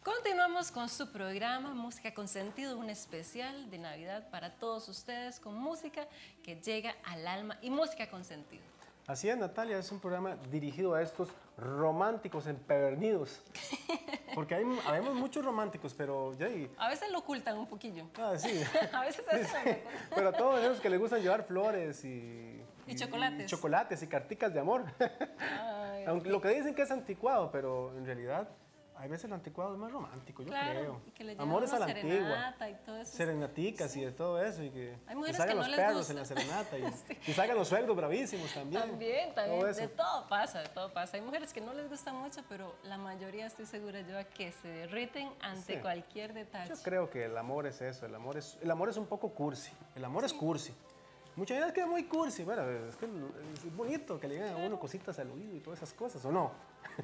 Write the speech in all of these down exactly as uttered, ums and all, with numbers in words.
Continuamos con su programa Música con Sentido, un especial de Navidad para todos ustedes con música que llega al alma y música con sentido. Así es, Natalia, es un programa dirigido a estos románticos empedernidos. Porque hay, habemos muchos románticos, pero ya... Y... A veces lo ocultan un poquillo. Ah, sí. A veces sí, hacen sí. Pero a todos esos que les gustan llevar flores y... Y, y chocolates. Y chocolates y carticas de amor. Ay, Aunque lo que dicen que es anticuado, pero en realidad... Hay veces el anticuado es más romántico, yo claro, creo. Y que le Amores a la antigua. Y todo eso. Serenaticas sí. Y de todo eso. Y que, hay mujeres que salgan que los no perros gusta. en la serenata. Y, sí. y salgan los suegros bravísimos también. También, también. Todo de todo pasa, de todo pasa. Hay mujeres que no les gusta mucho, pero la mayoría estoy segura yo a que se derriten ante sí. cualquier detalle. Yo creo que el amor es eso. El amor es, el amor es un poco cursi. El amor sí. es cursi. Muchas veces queda muy cursi, bueno, es que es bonito que le digan a uno cositas al oído y todas esas cosas, ¿o no?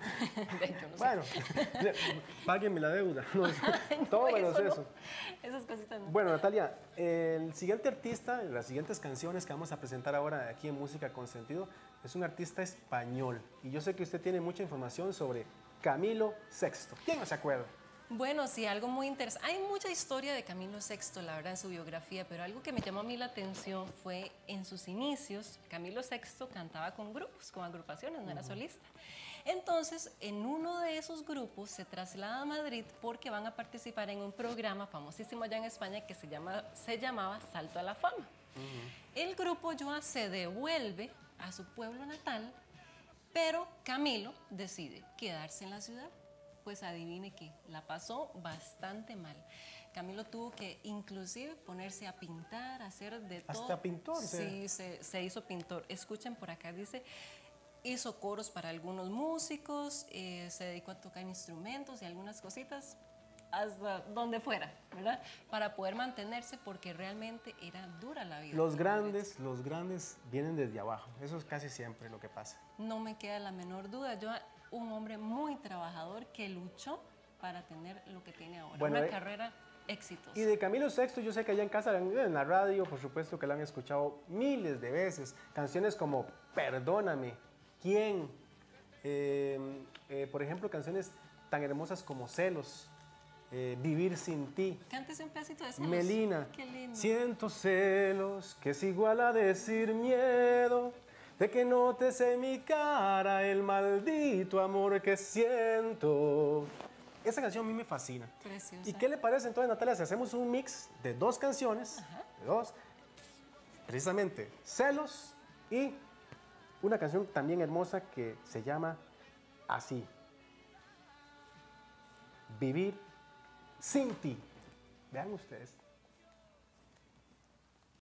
no bueno, páguenme la deuda, no, Ay, todo no, menos eso. eso. No. Esas cositas no. Bueno, Natalia, el siguiente artista, las siguientes canciones que vamos a presentar ahora aquí en Música con Sentido, es un artista español. Y yo sé que usted tiene mucha información sobre Camilo sexto. ¿Quién no se acuerda? Bueno, sí, algo muy interesante. Hay mucha historia de Camilo sexto, la verdad, en su biografía, pero algo que me llamó a mí la atención fue en sus inicios, Camilo sexto cantaba con grupos, con agrupaciones, no era solista. Entonces, en uno de esos grupos se traslada a Madrid porque van a participar en un programa famosísimo allá en España que se, llama, se llamaba Salto a la Fama. Uh-huh. El grupo Yoa se devuelve a su pueblo natal, pero Camilo decide quedarse en la ciudad. Pues adivine qué, la pasó bastante mal. Camilo tuvo que inclusive ponerse a pintar, a hacer de todo. ¿Hasta pintor? Sí, se, se hizo pintor. Escuchen por acá, dice, hizo coros para algunos músicos, eh, se dedicó a tocar instrumentos y algunas cositas, hasta donde fuera, ¿verdad? Para poder mantenerse porque realmente era dura la vida. Los grandes, los grandes vienen desde abajo, eso es casi siempre lo que pasa. No me queda la menor duda, yo un hombre muy trabajador que luchó para tener lo que tiene ahora, bueno, una eh, carrera exitosa. Y de Camilo sexto, yo sé que allá en casa, en la radio, por supuesto que lo han escuchado miles de veces, canciones como Perdóname, ¿Quién? Eh, eh, por ejemplo, canciones tan hermosas como Celos, Eh, Vivir sin ti. Cántese un pedacito de Celos. Melina. Qué lindo. Siento celos, que es igual a decir miedo, de que notes en mi cara el maldito amor que siento. Esa canción a mí me fascina. Preciosa. ¿Y qué le parece entonces, Natalia, si hacemos un mix de dos canciones, Ajá. de dos, precisamente Celos y una canción también hermosa que se llama así, Vivir sin ti. Vean ustedes.